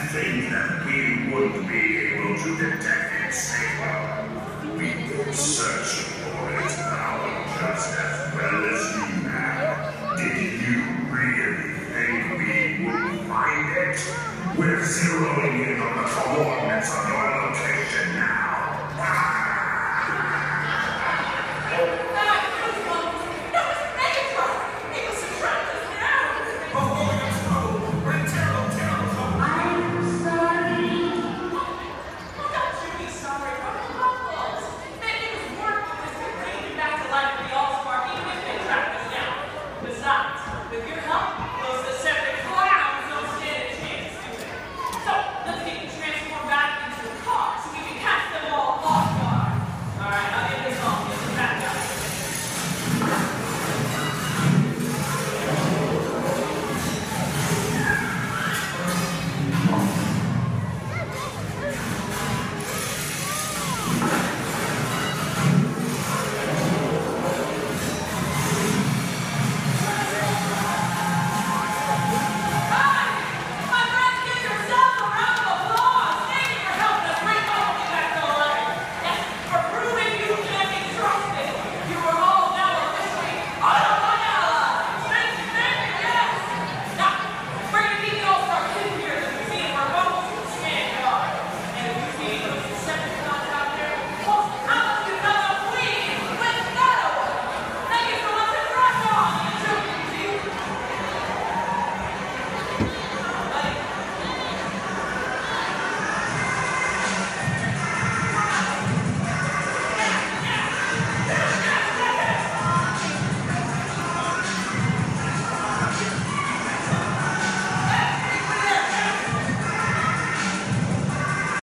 think that we would be able to detect it safer? We could search for it now just as well as you have. Did you really think we would find it? We're zeroing in on the coordinates of your location now.